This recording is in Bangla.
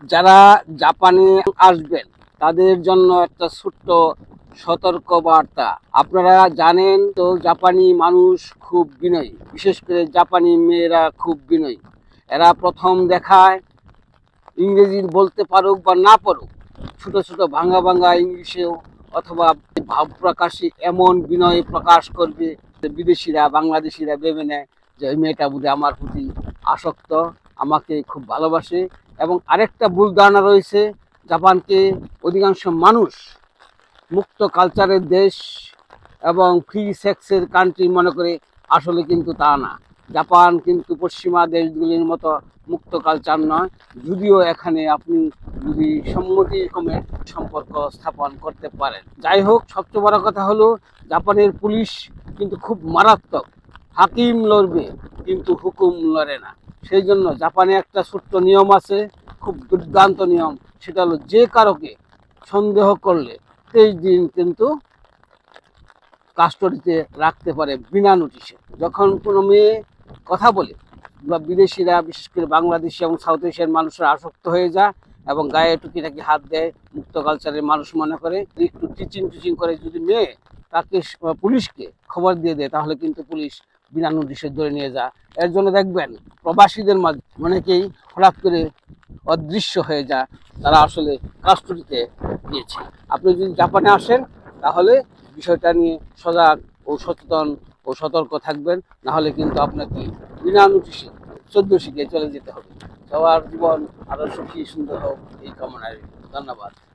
যারা জাপানে আসবেন তাদের জন্য একটা ছোট্ট সতর্ক বার্তা। আপনারা জানেন তো জাপানি মানুষ খুব বিনয়ী, বিশেষ করে জাপানি মেয়েরা খুব বিনয়ী। এরা প্রথম দেখায় ইংরেজি বলতে পারুক বা না পারুক, ছোট ছোট ভাঙা ভাঙা ইংলিশেও অথবা ভাব প্রকাশে এমন বিনয় প্রকাশ করবে বিদেশিরা বাংলাদেশিরা ভেবে নেয় যে ওই মেয়েটা বোধহয় আমার প্রতি আসক্ত, আমাকে খুব ভালোবাসে। এবং আরেকটা ভুল ধারণা রয়েছে, জাপানকে অধিকাংশ মানুষ মুক্ত কালচারের দেশ এবং ফ্রি সেক্সের কান্ট্রি মনে করে। আসলে কিন্তু তা না। জাপান কিন্তু পশ্চিমা দেশগুলির মতো মুক্ত কালচার নয়, যদিও এখানে আপনি যদি সম্মতিক্রমে সম্পর্ক স্থাপন করতে পারেন। যাই হোক, সবচেয়ে বড় কথা হলো জাপানের পুলিশ কিন্তু খুব মারাত্মক। হাকিম লড়বে কিন্তু হুকুম লড়ে না। সেই জন্য জাপানে একটা ছোট্ট নিয়ম আছে, খুব দুর্দান্ত নিয়ম। সেটা হলো যে কারোকে সন্দেহ করলে 23 দিন কিন্তু কাস্টডিতে রাখতে পারে বিনা নোটিশে। যখন কোনো মেয়ে কথা বলে বা বিদেশিরা বিশেষ করে বাংলাদেশি এবং সাউথ এশিয়ার মানুষরা আসক্ত হয়ে যায় এবং গায়ে টুকিটাকি হাত দেয়, মুক্ত কালচারের মানুষ মনে করে, একটু টিচিং করে যদি মেয়ে তাকে পুলিশকে খবর দিয়ে দেয়, তাহলে কিন্তু পুলিশ বিনা নোটিশে ধরে নিয়ে যায়। এর জন্য দেখবেন প্রবাসীদের মাঝে অনেকেই হঠাৎ করে অদৃশ্য হয়ে যায়, তারা আসলে কাস্টডিতে নিয়েছে। আপনি যদি জাপানে আসেন তাহলে বিষয়টা নিয়ে সজাগ ও সচেতন ও সতর্ক থাকবেন, না হলে কিন্তু আপনাকে বিনা নোটিশে 14 শিখে চলে যেতে হবে। সবার জীবন আরো সুখী সুন্দর হোক এই কামনায়। ধন্যবাদ।